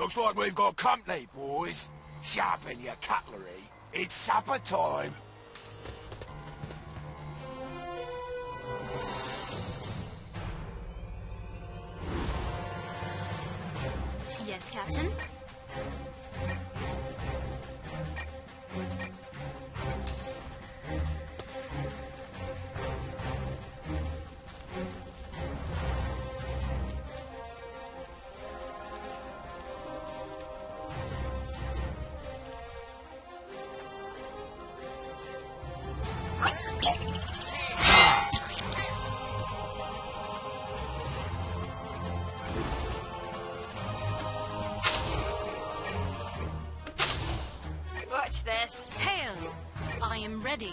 Looks like we've got company, boys. Sharpen your cutlery. It's supper time. Yes, Captain. Watch this. Hail! I am ready.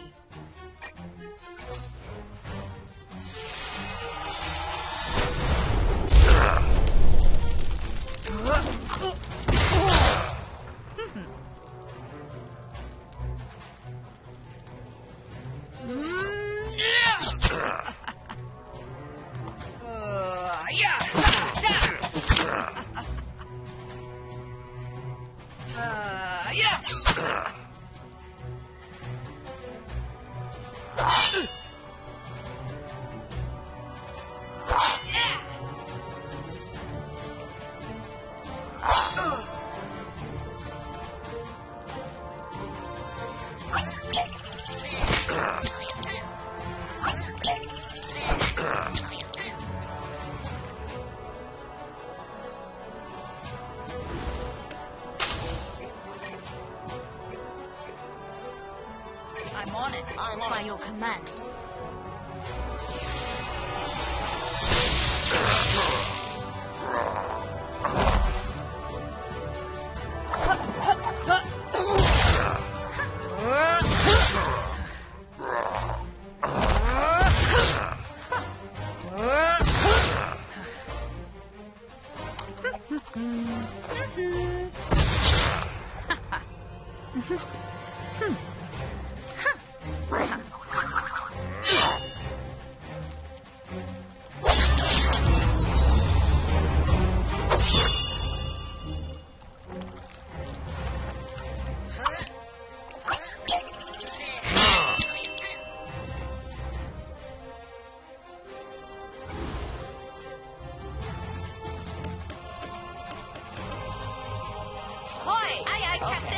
I'm on it. By your command. Aye, aye, Captain.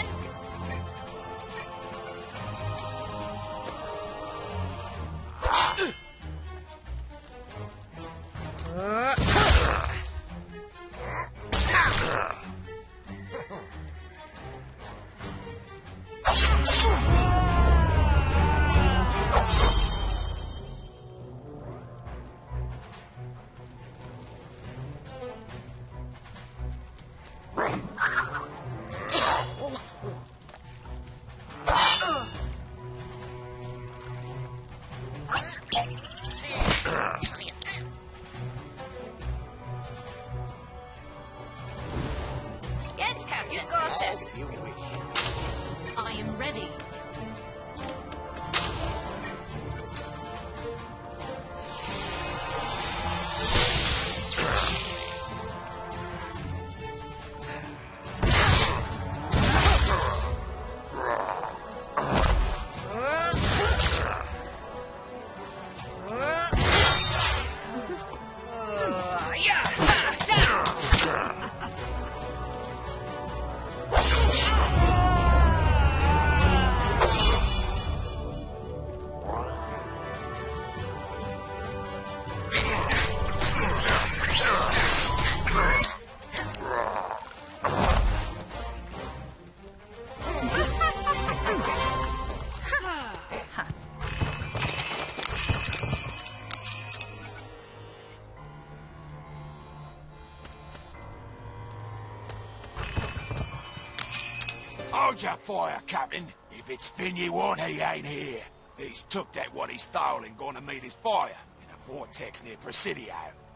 Yes, Captain. You got it. If you wish. I am ready. Hold your fire, Captain. If it's Finn you want, he ain't here. He's took that what he stole and gone to meet his buyer in a vortex near Presidio.